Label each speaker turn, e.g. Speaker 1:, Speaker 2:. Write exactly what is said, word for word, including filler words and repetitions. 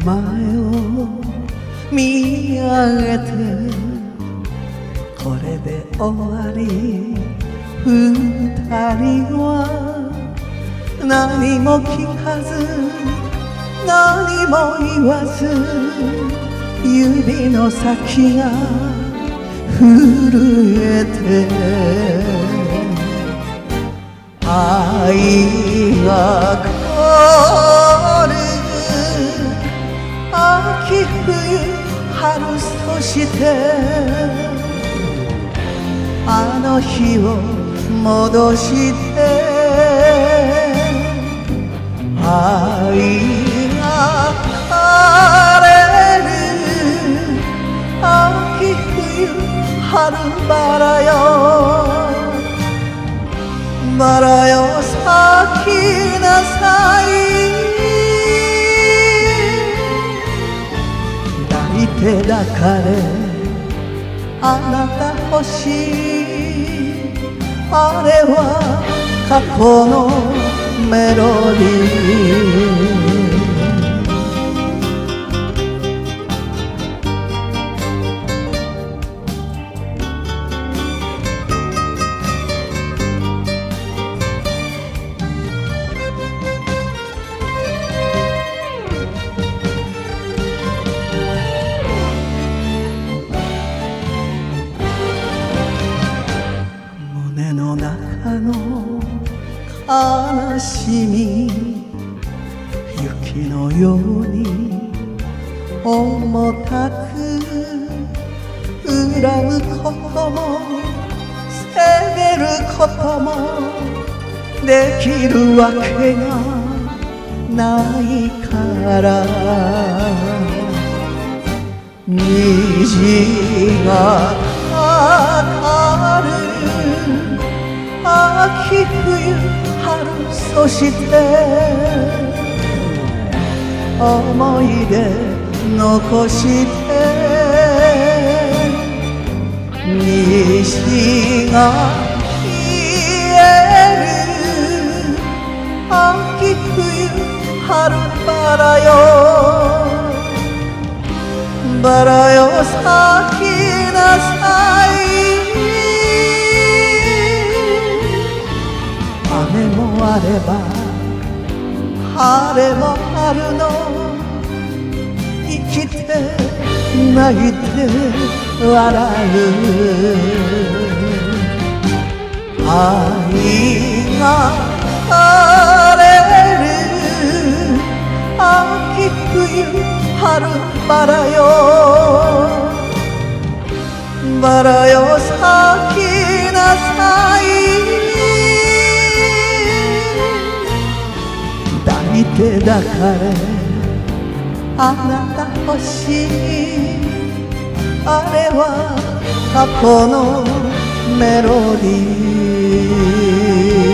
Speaker 1: 前を見上げてこれで終わり二人は何も聞かず何も言わず指の先が震えて愛が来る秋冬春そしてあの日を戻して愛が枯れる秋冬春バラよバラよ咲きなさい抱いて抱かれあなた欲しいあれは過去のメロディー胸の中の悲しみ雪のように重たく恨むことも責めることもできるわけがないから虹がかかる秋冬春そして思い出残して西が消える秋冬春バラよバラよ咲きなさい雨もあれば晴れもあるの生きて泣いて笑う愛が枯れる秋冬春バラよバラよ咲きなさい抱いて抱かれあなた欲しいあれは過去のメロディー